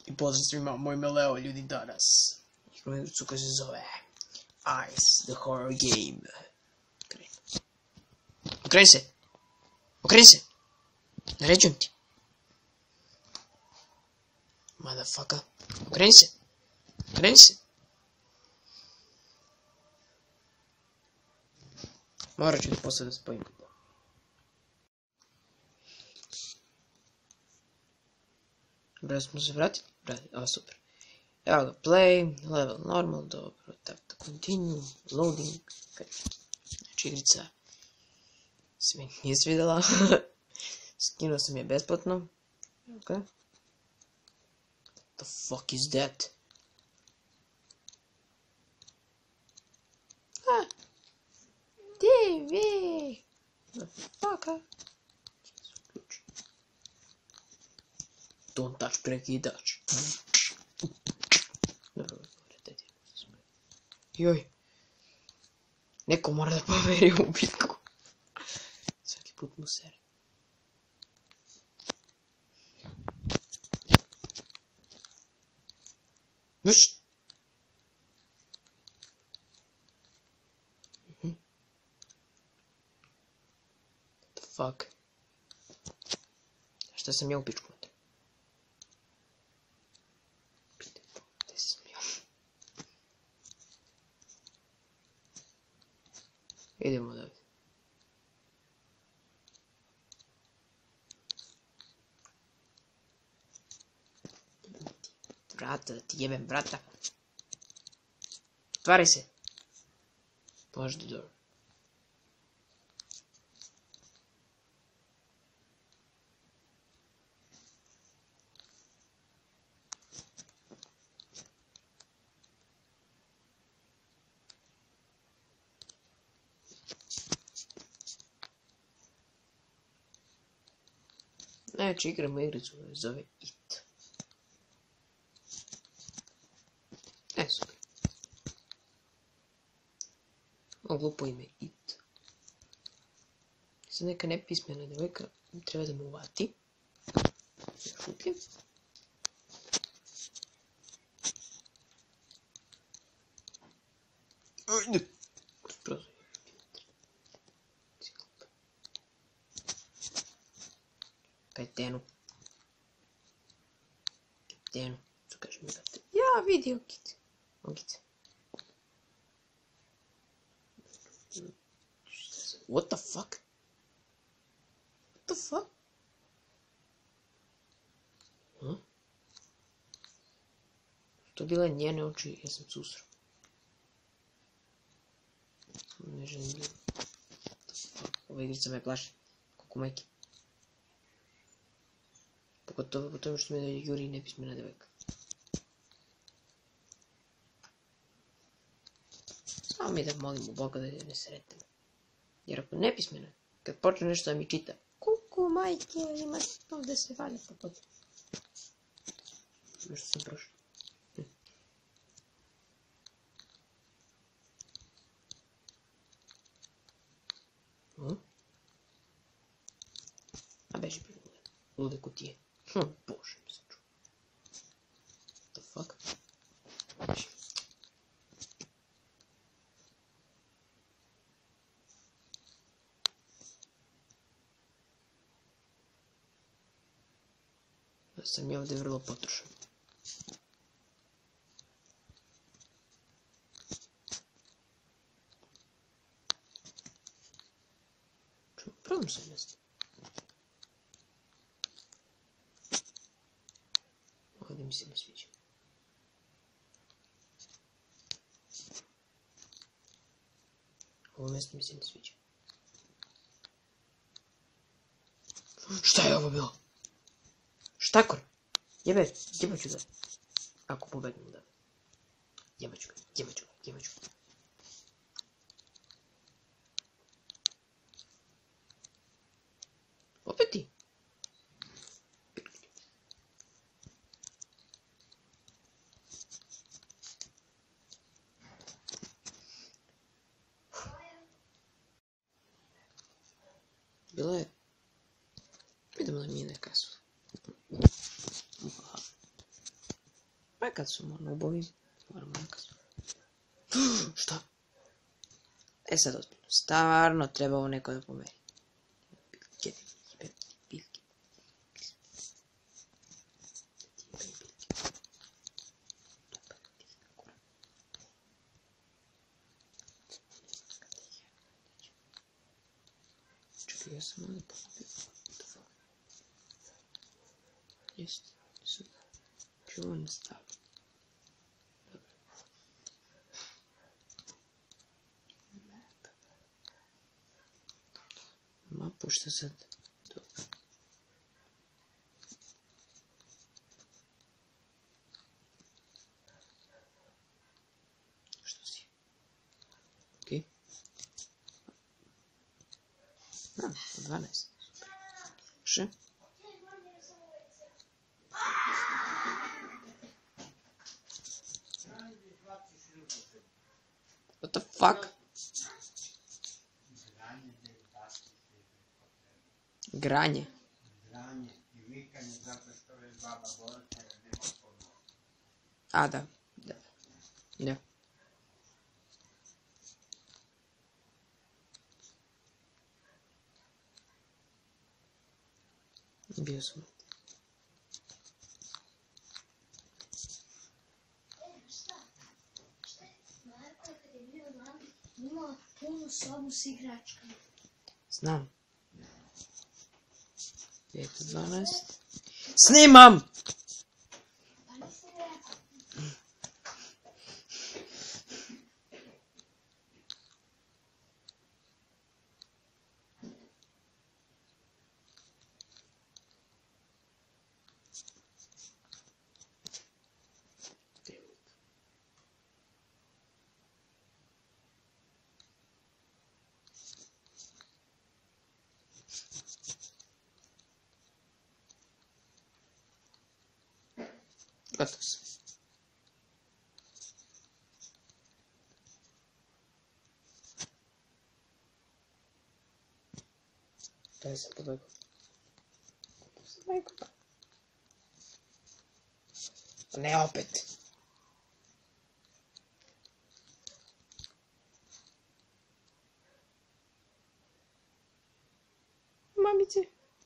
I pozdrav svima, moj Meleo ljudi danas. Igram igricu koja se zove Ice, the horror game. Okreni se! Okreni se! Naređujem ti! Motherfucker. Okreni se! Okreni se! Morat ću ti posle da spojim. Dobro smo se vratili. Ovo super. Evo ga, play, level normal, dobro, tako, continue, loading. Znači igrica se mi nije svidjela. Skinuo sam je besplatno. Ok. What the fuck is that? TV! Motherfucker! Don't touch prekidač. Dobro, joj. Neko mora da pomeri u bitku. Svaki put mu sere. Viš? What the fuck? Šta sam ja u pičku? Idemo da vidim. Vrata, da ti jebem vrata. Otvaraj se. Push the door. Znači, igramo igricu koja se zove It. Super. Ovo glupo ime It. Sad neka nepismena devojka treba da mu uvati. Šutljiv. Ajde. Kapitenu. Kapitenu. Što kaže mi kapitenu? Ja, vidi, okice. Okice. What the fuck? What the fuck? To bile njene oči, ja sam susro. Ne želim da... Ova igrica me plaši. Koliko majke. Pogotovo po tome što me da juri nepismena devojka. Samo mi da molim u Boga da ne sretnem. Jer ako nepismena, kad počne nešto da mi čita, kuku majke, imaš ovdje se valja po podu. Nešto sam prošao. A beži prvi lude kutije. Bože mi se čuo. What the fuck? Da sam ja ovdje vrlo potrošan. Probam se mjesto. Ovdje mi se ne sviđa. Ovo mjesto mi se ne sviđa. Šta je ovo bilo? Štakor! Jebaću ga. Ako pobegnem da. Jebaću ga. Opet ti? Bilo je... Idemo da mi je neka su. A kad su nubovi, moramo nekad. Šta? E sad ozbiljno, stvarno treba ovo neko da pomeri. Biljke. Čekaj, ja sam ovdje pogubio. Jeste, super. Ću ovo nastaviti. Mapu šta sad? Dobro. Što si? Okej. Da, 12. Še? What the fuck? Granje. Granje i vikanje zato što je baba Borka nema pomoć. A, da. Da. Bio sam. Marko kad je bio mali imao punu sobu s igračkama. Znam. 5:12. Snimam! Pa nisi rekao. Gotov sam. Daj sam podlegao. Ne opet. Mamice.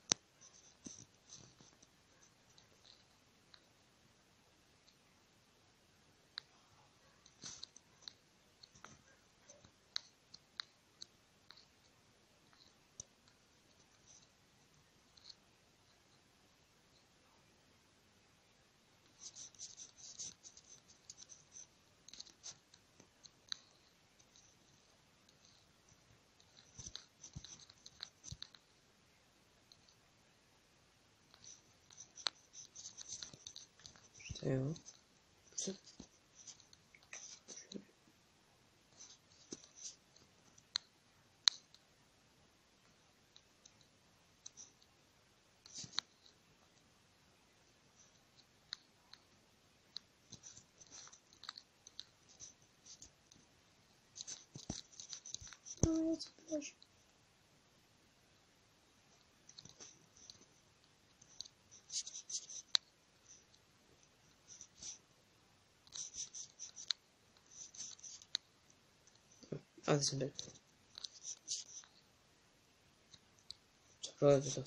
Šta je ovo? Šta? Ovdje sam bio. Prodajte to.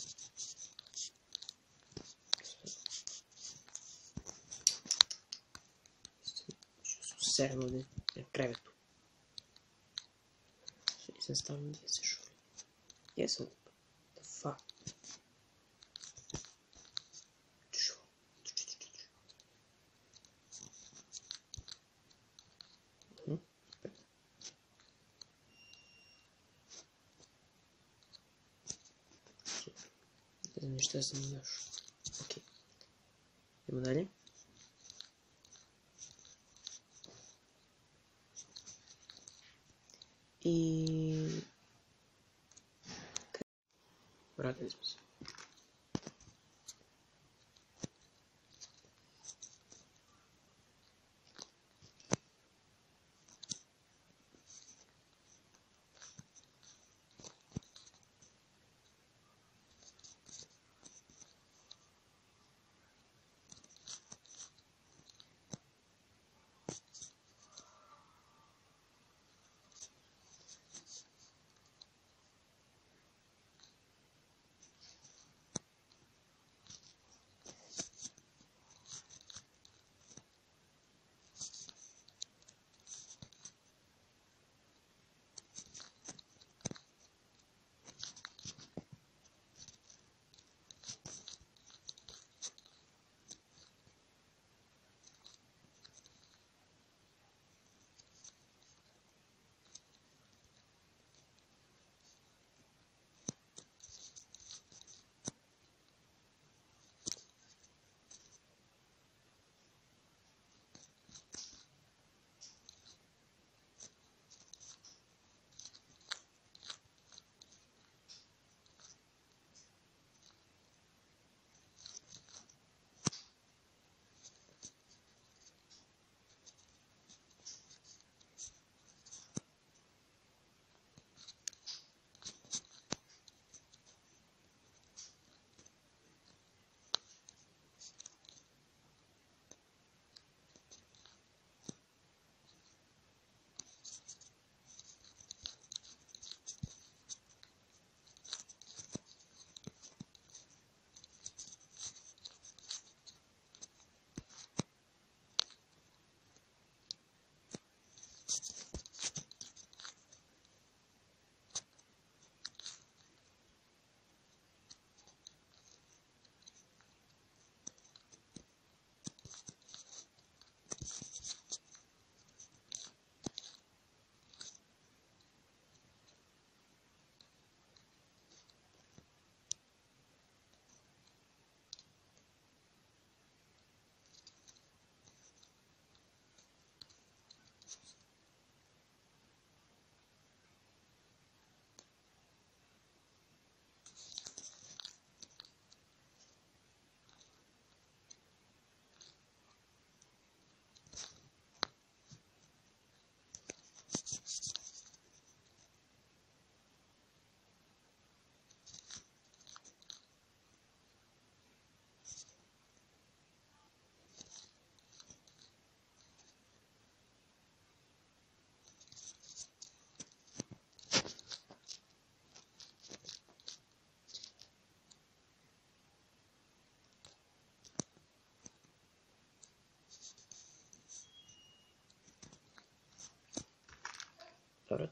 Serem ovdje na krevetu. Nisam stavljeno gdje se šuri. Jesam. The fuck. Ne znam šta sam još. Ok. Idemo dalje. I... Vratili smo se.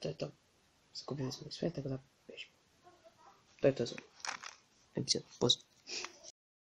to je to. Zakupili smo ih sve, tako da bežimo. To je to za epizodu. Pozdrav.